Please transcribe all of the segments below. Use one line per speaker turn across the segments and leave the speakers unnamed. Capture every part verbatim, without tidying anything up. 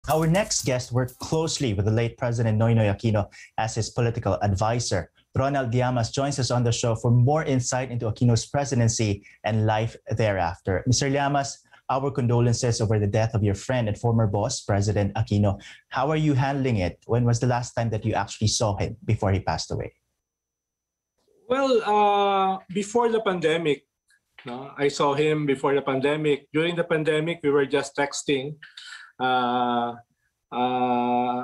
Our next guest worked closely with the late President Noynoy Aquino as his political advisor. Ronald Llamas joins us on the show for more insight into Aquino's presidency and life thereafter. Mister Llamas, our condolences over the death of your friend and former boss, President Aquino. How are you handling it? When was the last time that you actually saw him before he passed away?
Well, uh, before the pandemic, no, I saw him before the pandemic. During the pandemic, we were just texting. Uh, uh,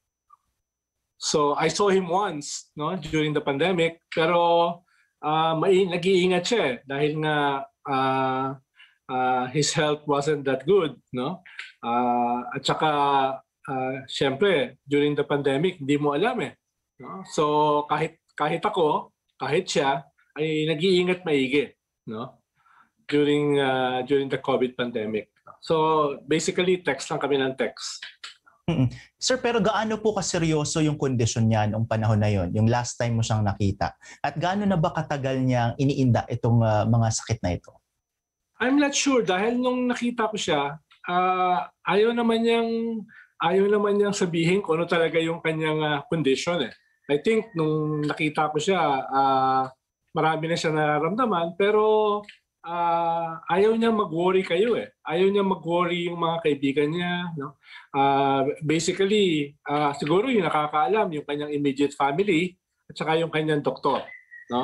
so I saw him once, no, during the pandemic, pero uh, may nag-iingat siya eh, dahil nga uh, uh, his health wasn't that good, no? Uh, at saka uh, syempre during the pandemic hindi mo alam eh, no? So kahit kahit ako, kahit siya ay nag-iingat maigi, no? During uh, during the COVID pandemic. So basically text lang kami ng text.
Mm-mm. Sir, pero gaano po kaseryoso yung kondisyon niya noong panahon na yon, yung last time mo siyang nakita? At gaano na ba katagal niyang iniinda itong uh, mga sakit na ito?
I'm not sure dahil nung nakita ko siya, uh, ayaw naman niyang ayaw naman niyang sabihin kung ano talaga yung kanyang uh, condition eh. I think nung nakita ko siya, uh, marami na siya nararamdaman pero Uh, ayaw niya mag-worry kayo eh. Ayaw niya mag-worry yung mga kaibigan niya. No? Uh, basically, uh, siguro yung nakakaalam yung kanyang immediate family at saka yung kanyang doktor. No?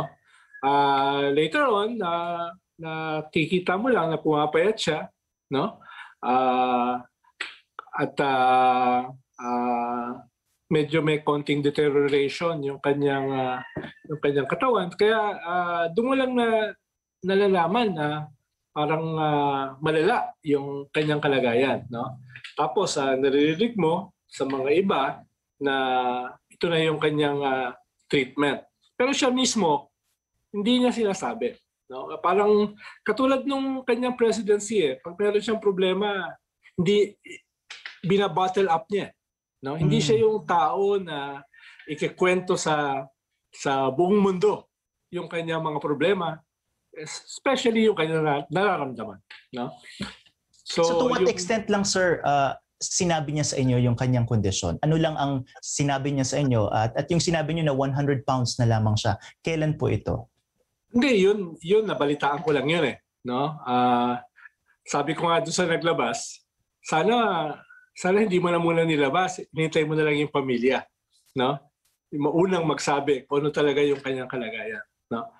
Uh, later on, uh, nakikita mo lang na pumapayat siya. No? Uh, at uh, uh, medyo may konting deterioration yung kanyang, uh, yung kanyang katawan. Kaya uh, doon mo lang na nalalaman na parang uh, malala yung kanyang kalagayan, no? Tapos uh, naririnig mo sa mga iba na ito na yung kanyang uh, treatment. Pero siya mismo hindi niya sinasabi, no? Parang katulad nung kanyang presidency eh, pag meron siyang problema, hindi binabottle up niya, no? Mm. Hindi siya yung tao na ikikwento sa sa buong mundo yung kanyang mga problema. Especially yung kanya nararamdaman, no?
So, so to what yung, extent lang, sir, uh, sinabi niya sa inyo yung kanyang kondisyon? Ano lang ang sinabi niya sa inyo? At, at yung sinabi niyo na one hundred pounds na lamang siya, kailan po ito?
Hindi, yun, yun nabalitaan ko lang yun eh. No? Uh, sabi ko nga doon sa naglabas, sana, sana hindi mo na muna nilabas, hinintay mo na lang yung pamilya. No? Yung maunang magsabi kung ano talaga yung kanyang kalagayan. No?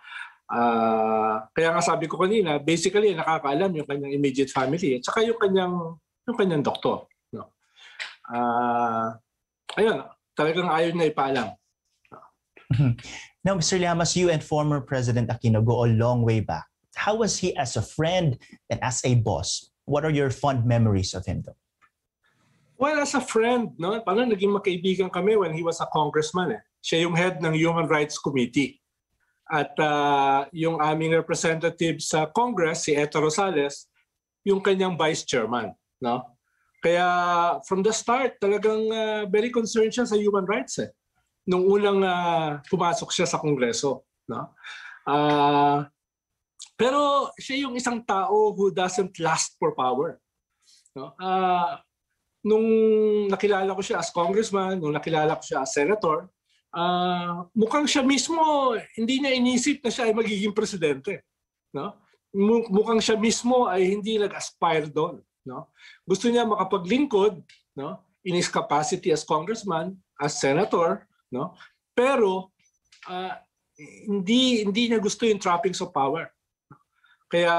Uh, kaya nga sabi ko kanina, basically nakakaalam yung kanyang immediate family at saka yung kanyang yung kanyang doktor, no. Uh, ayun, talagang ayaw na ipaalam.
Now, Mister Llamas, you and former President Aquino go a long way back. How was he as a friend and as a boss? What are your fond memories of him, though?
Well, as a friend, no, parang naging magkaibigan kami when he was a congressman. Eh. Siya yung head ng Human Rights Committee. At uh, yung aming representative sa Congress, si Eto Rosales, yung kanyang vice chairman. No? Kaya from the start, talagang uh, very concerned siya sa human rights. Eh. Nung unang uh, pumasok siya sa Kongreso. No? Uh, pero siya yung isang tao who doesn't last for power. No? Uh, nung nakilala ko siya as congressman, nung nakilala ko siya as senator, Uh, mukhang siya mismo, hindi niya inisip na siya ay magiging presidente. No? Mukhang siya mismo ay hindi nag-aspire doon. No? Gusto niya makapaglingkod, no? In his capacity as congressman, as senator, no? Pero uh, hindi, hindi niya gusto yung trappings of power. Kaya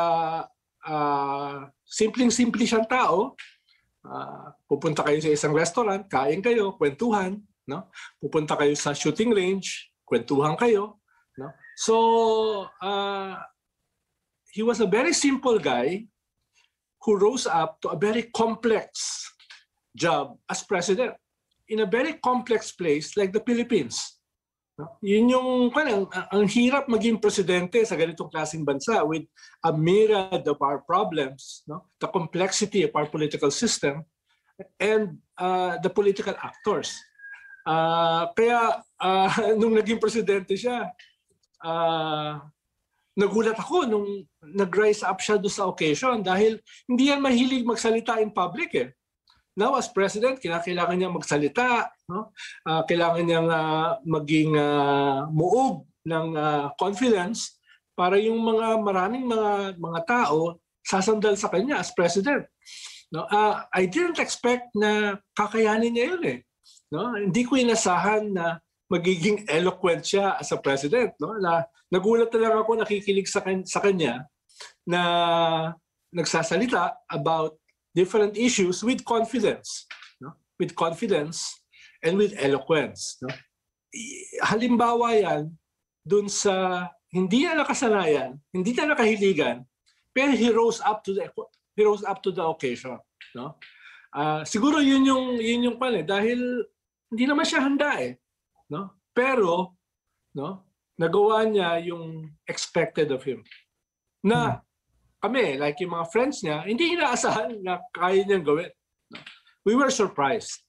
uh, simpleng-simple siyang tao. Uh, pupunta kayo sa isang restaurant, kain kayo, kwentuhan. No? Pupunta kayo sa shooting range, kwentuhan kayo. No? So, uh, he was a very simple guy who rose up to a very complex job as president in a very complex place like the Philippines. No? Yun yung, ang, ang hirap maging presidente sa ganitong klaseng bansa with a myriad of our problems, no? The complexity of our political system and uh, the political actors. Uh, kaya uh, nung naging presidente siya, uh, nagulat ako nung nag-rise up siya doon sa occasion dahil hindi yan mahilig magsalita in public eh. now as president, kailangan niya magsalita, no? Uh, kailangan niya uh, maging uh, muog ng uh, confidence para yung mga maraming mga mga tao sasandal sa kanya as president. No, uh, I didn't expect na kakayanin niya yun eh. No, hindi ko inasahan na magiging eloquent siya as a president. No, na nagulat na lang ako nakikinig sa kanya, sa kanya na nagsasalita about different issues with confidence, no? With confidence and with eloquence. No? Halimbawa yan dun sa hindi niya nakasanayan, hindi niya nakahiligan, pero he rose up to the he rose up to the occasion. No? Uh, siguro yun yung yun yung pan eh, dahil hindi naman siya handa eh. No? Pero no, nagawa niya yung expected of him. Na kami, like yung mga friends niya, hindi inaasahan na kaya niyang gawin. We were surprised.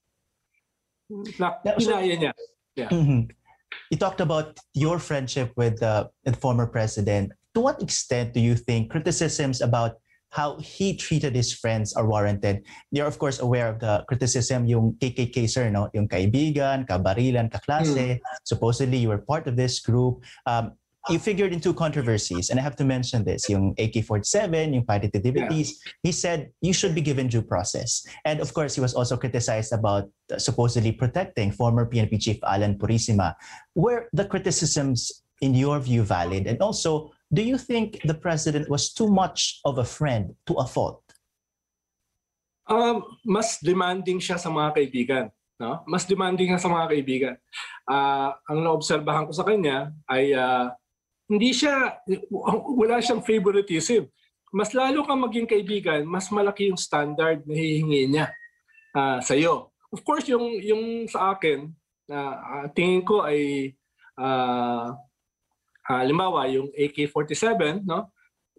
Na kinaya niya. Yeah.
Mm-hmm. You talked about your friendship with uh, the former president. To what extent do you think criticisms about how he treated his friends are warranted? You're of course aware of the criticism, yung K K K sir, no? Yung kaibigan, kabarilan, kaklase. Mm. Supposedly you were part of this group. Um, You figured in two controversies, and I have to mention this, yung A K forty-seven, yung party activities. Yeah. He said you should be given due process. And of course, he was also criticized about uh, supposedly protecting former P N P Chief Alan Purisima. Were the criticisms, in your view, valid? And also, do you think the president was too much of a friend to a fault?
Um, mas demanding siya sa mga kaibigan. No? Mas demanding siya sa mga kaibigan. Uh, ang naobserbahan ko sa kanya ay uh, hindi siya, wala siyang favoritism. Mas lalo kang maging kaibigan, mas malaki yung standard na hihingi niya uh, sa iyo. Of course, yung, yung sa akin, uh, tingin ko ay, uh, uh, limawa, yung A K forty-seven, no?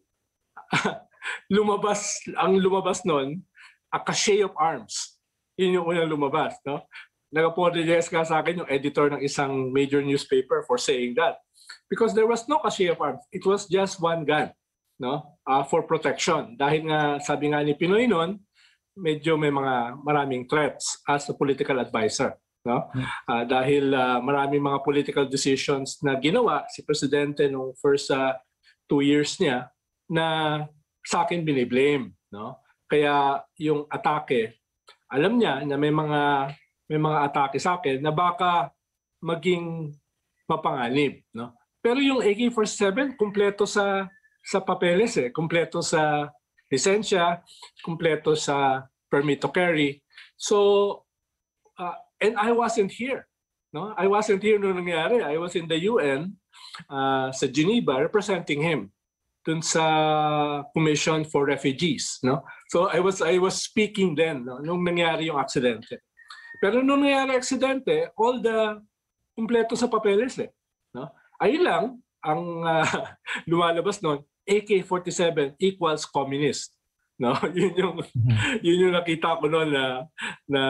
lumabas, ang lumabas nun, a cachet of arms. Yun yung unang lumabas. No? Nag-apologize ka sa akin yung editor ng isang major newspaper for saying that. Because there was no cachet of arms. It was just one gun, no, uh, for protection. Dahil nga, sabi nga ni Pinoy noon, medyo may mga maraming threats as a political advisor. No? Uh, dahil uh, maraming mga political decisions na ginawa si Presidente nung first uh, two years niya na sa akin biniblame. No? Kaya yung atake, alam niya na may mga, may mga atake sa akin na baka maging mapanganib. No? Pero yung A K forty-seven, kumpleto sa sa papeles eh, kumpleto sa lisensya, kumpleto sa permit to carry. So, uh, and I wasn't here. No? I wasn't here nung nangyari. I was in the U N uh, sa Geneva representing him dun sa Commission for Refugees. No? So I was I was speaking then no, nung nangyari yung aksidente. Pero nung nangyari yung aksidente, all the kumpleto sa papeles eh. No? Ayun lang, ang uh, lumalabas noon, A K forty-seven equals communist. No? Yun yung, yun yung nakita ko noon na, na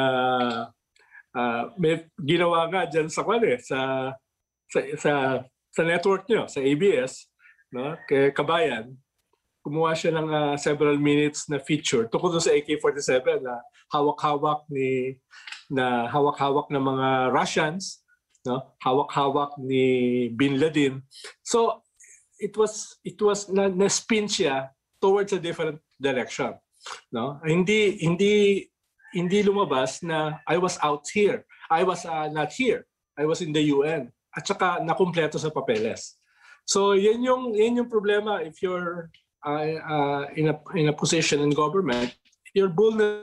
uh, may ginawa nga dyan sa, eh, sa, sa, sa, sa network nyo, sa A B S, no? Kay Kabayan, kumuha siya ng uh, several minutes na feature tungkol sa A K forty-seven na hawak-hawak ni na hawak-hawak ng mga Russians, no? Hawak-hawak ni Bin Laden. So it was it was na, na spin siya towards a different direction, no? Hindi hindi hindi lumabas na I was out here. I was uh, not here. I was in the U N. At saka nakumpleto sa papeles. So yan yung yan yung problema if you're uh, uh, in a in a position in government, you're vulnerable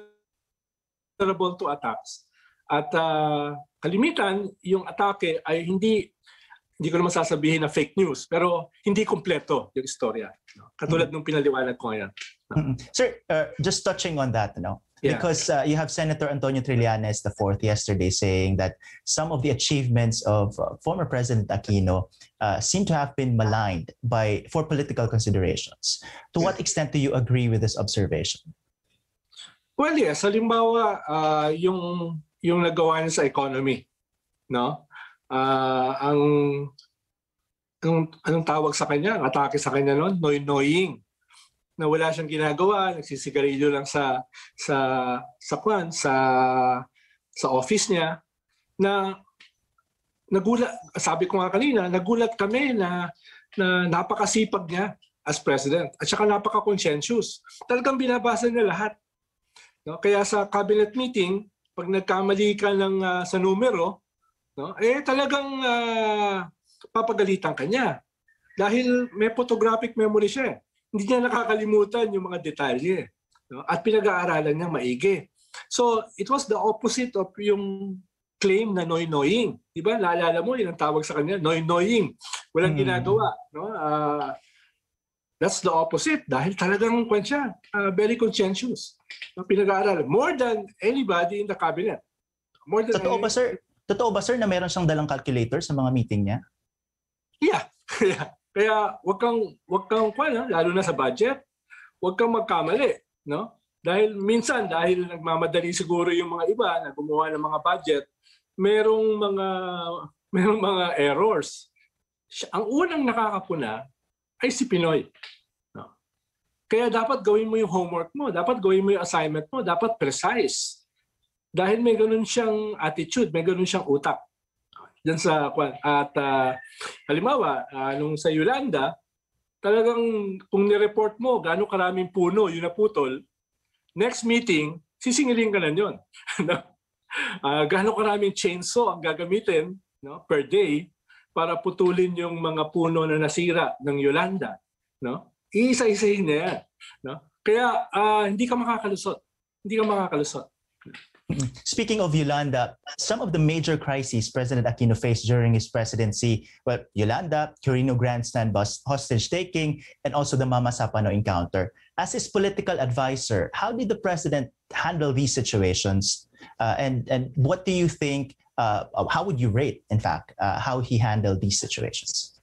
to attacks. At uh, kalimitan, yung atake ay hindi, hindi ko naman sasabihin na fake news, pero hindi kompleto yung istorya. No? Katulad mm-hmm. nung pinaliwanag ko ngayon. No?
Mm-hmm. Sir, uh, just touching on that, no? Yeah. Because uh, you have Senator Antonio Trillanes the fourth yesterday saying that some of the achievements of uh, former President Aquino uh, seem to have been maligned by for political considerations. To what extent do you agree with this observation?
Well, yes. Halimbawa, uh, yung yung nagawa niya sa economy, no? Uh, ang anong, anong tawag sa kanya, ang atake sa kanya noon, noy-noying. na wala siyang ginagawa, nagsisigarilyo lang sa sa sa kwan, sa sa office niya, na nagulat, sabi ko nga kanina, nagulat kami na na napakasipag niya as president at saka napaka-conscientious. Talagang binabasa niya lahat. No? Kaya sa cabinet meeting, pag nagkamali ka ng uh, sa numero, no, eh talagang uh, papagalitan ka niya. Dahil may photographic memory siya. Hindi niya nakakalimutan yung mga detalye. No? At pinag-aaralan niya maigi. So, it was the opposite of yung claim na noy-noying. Diba? Naalala mo, yun ang tawag sa kanya, noy-noying. Walang hmm. ginagawa. No? Uh, that's the opposite. Dahil talagang kwan siya, uh, very conscientious. No? Pinag-aaralan. More than anybody in the cabinet. More than
Totoo ba, sir? Totoo ba, sir, na meron siyang dalang calculator sa mga meeting niya?
Yeah. yeah. Kaya wag kang wag kang kwan, lalo na sa budget, wag kang magkamali, no? Dahil minsan dahil nagmamadali siguro yung mga iba na gumawa ng mga budget, merong mga merong mga errors. Ang unang nakakapuna ay si Pinoy, no? Kaya dapat gawin mo yung homework mo, dapat gawin mo yung assignment mo, dapat precise. Dahil may ganun siyang attitude, may ganun siyang utak. Diyan sa at uh, halimbawa uh, nung sa Yolanda, talagang kung ni-report mo gaano karaming puno yung naputol, next meeting sisingilin ka na yun. uh, gaano karaming chainsaw ang gagamitin, no, per day para putulin yung mga puno na nasira ng Yolanda, no? Iisa-isahin na yan, no? Kaya uh, hindi ka makakalusot. Hindi ka makakalusot.
Speaking of Yolanda, some of the major crises President Aquino faced during his presidency, well, Yolanda, Quirino Grandstand bus hostage-taking, and also the Mama Sapano encounter. As his political advisor, how did the president handle these situations? Uh, and, and what do you think, uh, how would you rate, in fact, uh, how he handled these situations?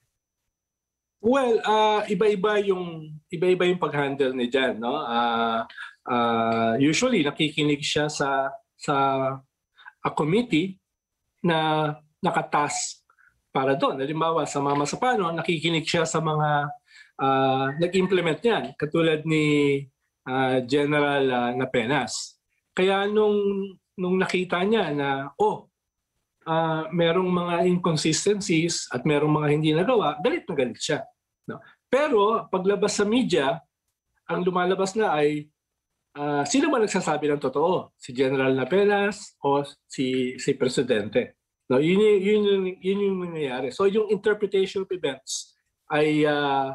Well, uh, iba-iba yung iba-iba yung pag-handle ni Jan, no? Uh, uh, usually nakikinig siya sa sa a committee na nakatask para doon. Halimbawa, sa Mama Sapano, nakikinig siya sa mga uh, nag-implement niyan, katulad ni uh, General uh, Napenas. Kaya nung, nung nakita niya na, oh, uh, merong mga inconsistencies at merong mga hindi nagawa, galit na galit siya. No? Pero paglabas sa media, ang lumalabas na ay Uh, sino ba nagsasabi ng totoo? Si General Napenas o si si Presidente? No, yun, yun, yun, yun yung nangyayari. So yung interpretation of events ay uh,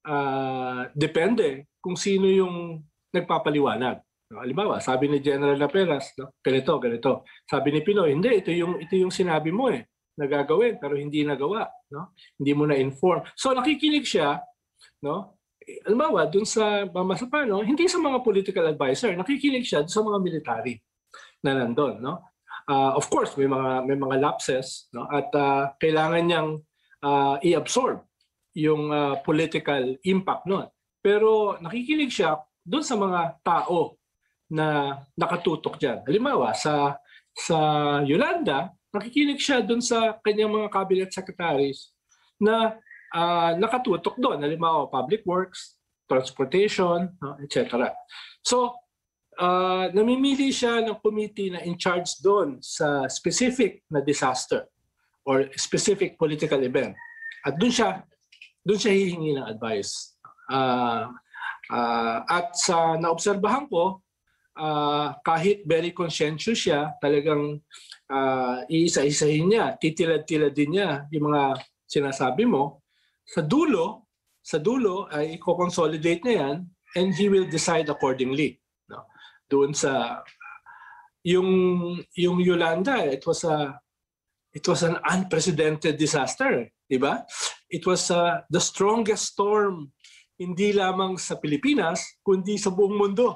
uh, depende kung sino yung nagpapaliwanag. No, halimbawa, sabi ni General Napenas, no, ganito, ganito. Sabi ni Pinoy, hindi, ito yung, ito yung sinabi mo eh, nagagawin pero hindi nagawa. No? Hindi mo na-inform. So nakikinig siya, no? Halimbawa, dun sa Mama Sapano, hindi sa mga political advisor, nakikinig siya dun sa mga military na nandun, no? Uh, of course, may mga may mga lapses, no? At uh, kailangan niyang uh, i-absorb yung uh, political impact nun. Pero nakikinig siya dun sa mga tao na nakatutok diyan. Halimbawa, sa sa Yolanda, nakikinig siya dun sa kanyang mga cabinet secretaries na Uh, nakatutok doon, halimbawa public works, transportation, no, et cetera. So, uh, namimili siya ng committee na in charge doon sa specific na disaster or specific political event. At doon siya, doon siya hihingi ng advice. Uh, uh, at sa naobserbahan ko, uh, kahit very conscientious siya, talagang uh, iisa-isahin niya, titilad-tiladin niya yung mga sinasabi mo. Sa dulo, sa dulo ay i-consolidate na yan and he will decide accordingly. No? Doon sa yung yung Yolanda, it was a it was an unprecedented disaster, di ba? It was uh, the strongest storm hindi lamang sa Pilipinas kundi sa buong mundo.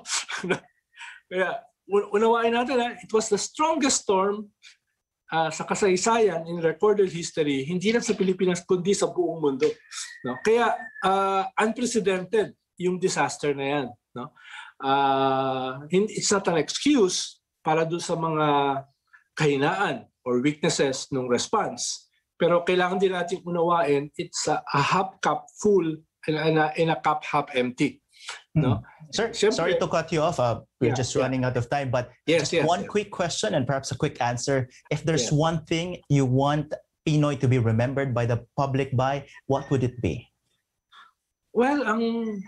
Kaya unawain natin, ha? It was the strongest storm Uh, sa kasaysayan in recorded history, hindi lang sa Pilipinas kundi sa buong mundo. No? Kaya uh, unprecedented yung disaster na yan. No? Uh, it's not an excuse para doon sa mga kahinaan or weaknesses ng response. Pero kailangan din natin unawain, it's a, a half cup full and a, and a cup half empty. No?
Sir,
Siyempre,
sorry to cut you off. Uh, we're
Yeah,
just
yeah.
running out of time, but
Yes,
just
yes,
one
yes.
quick question and perhaps a quick answer. If there's
Yes.
one thing you want Pinoy to be remembered by the public by, what would it be?
Well, ang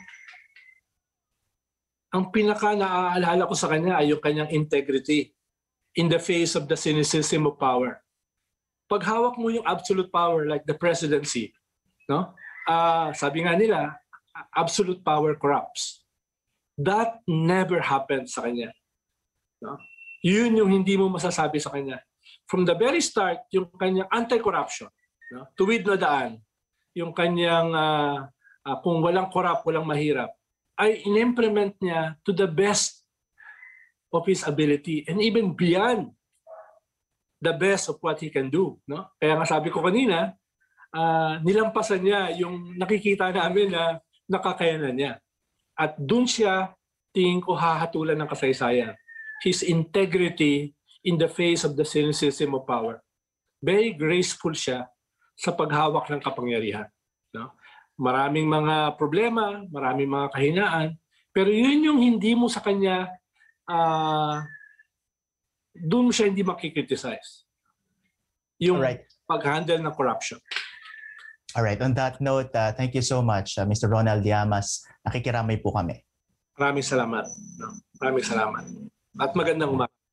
ang pinaka naaalala ko sa kanya ay yung kanyang integrity in the face of the cynicism of power. Pag hawak mo yung absolute power like the presidency, no? Uh, sabi nga nila, absolute power corrupts. That never happened sa kanya. No? Yun yung hindi mo masasabi sa kanya. From the very start, yung kanyang anti-corruption, no? Tuwid na daan, yung kanyang uh, uh, kung walang corrupt, walang mahirap, ay in-implement niya to the best of his ability and even beyond the best of what he can do. No? Kaya nga sabi ko kanina, uh, nilampasan niya yung nakikita namin na nakakayanan niya. At dun siya, tingin ko hahatulan ng kasaysayan. His integrity in the face of the cynicism of power. Very graceful siya sa paghawak ng kapangyarihan. No? Maraming mga problema, maraming mga kahinaan, pero yun yung hindi mo sa kanya, uh, dun siya hindi makikriticize. Yung
Alright.
pag-handle ng corruption.
All right. On that note, uh, thank you so much, uh, Mister Ronald Llamas. Nakikiramay po kami.
Maraming salamat. No? Maraming salamat. At magandang umaga.